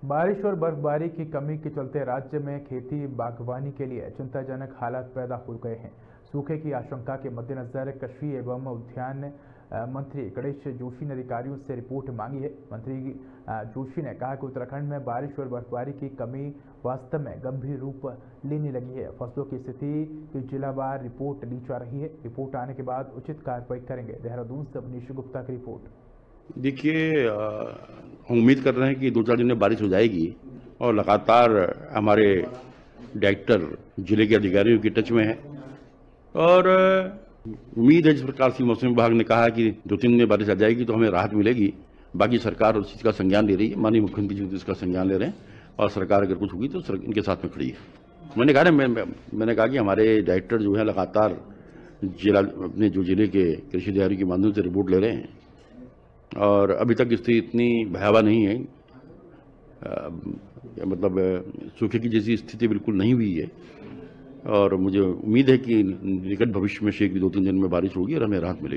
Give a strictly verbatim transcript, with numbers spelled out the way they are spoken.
बारिश और बर्फबारी की कमी के चलते राज्य में खेती बागवानी के लिए चिंताजनक हालात पैदा हो गए हैं। सूखे की आशंका के मद्देनजर कृषि एवं उद्यान अ, मंत्री गणेश जोशी ने अधिकारियों से रिपोर्ट मांगी है। मंत्री अ, जोशी ने कहा कि उत्तराखंड में बारिश और बर्फबारी की कमी वास्तव में गंभीर रूप लेने लगी है। फसलों की स्थिति की जिलावार रिपोर्ट ली जा रही है। रिपोर्ट आने के बाद उचित कार्रवाई करेंगे। देहरादून से मनीष गुप्ता की रिपोर्ट। देखिए, हम उम्मीद कर रहे हैं कि दो चार दिन में बारिश हो जाएगी और लगातार हमारे डायरेक्टर जिले के अधिकारियों की टच में है और उम्मीद है जिस प्रकार से मौसम विभाग ने कहा कि दो तीन दिन में बारिश आ जाएगी तो हमें राहत मिलेगी। बाकी सरकार उस चीज़ का संज्ञान ले रही है, माननीय मुख्यमंत्री जी इसका संज्ञान ले रहे हैं और सरकार अगर कुछ होगी तो इनके साथ में खड़ी है। मैंने कहा ना मैं, मैंने कहा कि हमारे डायरेक्टर जो है लगातार जिला अपने जो जिले के कृषि अधिकारी के माध्यम से रिपोर्ट ले रहे हैं और अभी तक स्थिति इतनी भयावह नहीं है। आ, मतलब सूखे की जैसी स्थिति बिल्कुल नहीं हुई है और मुझे उम्मीद है कि निकट भविष्य में शीघ्र दो तीन दिन में बारिश होगी और हमें राहत मिलेगी।